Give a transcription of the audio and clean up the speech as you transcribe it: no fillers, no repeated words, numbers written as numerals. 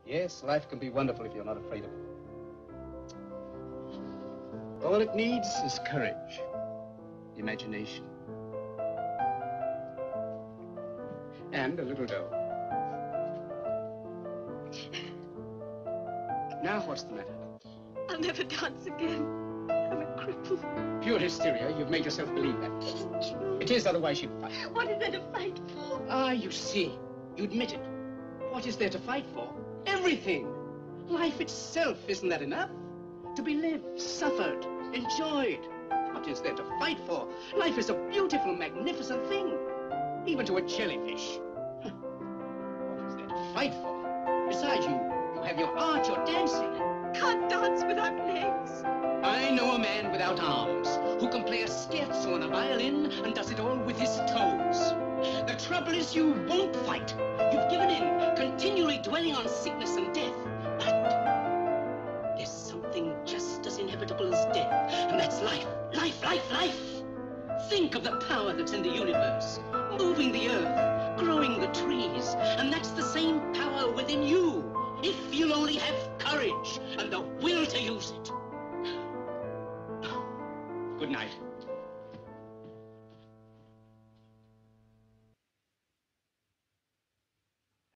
Yes, life can be wonderful if you're not afraid of it. All it needs is courage, imagination, and a little dough. Now, what's the matter? I'll never dance again. I'm a cripple. Pure hysteria. You've made yourself believe that. It isn't true. It is, otherwise you'd fight. What is there to fight for? Ah, you see. You admit it. What is there to fight for? Everything. Life itself, isn't that enough? To be lived, suffered, enjoyed. What is there to fight for? Life is a beautiful, magnificent thing. Even to a jellyfish. What is there to fight for? Besides, you have your art, your dancing. Can't dance without legs. I know a man without arms who can play a scherzo on a violin and does it all with his toes. The trouble is you won't fight. You've given in, continually dwelling on sickness and death. But there's something just as inevitable as death, and that's life, life, life, life. Think of the power that's in the universe, moving the earth, growing the trees, and that's the same power within you, if you'll only have courage and the will to use it. Good night.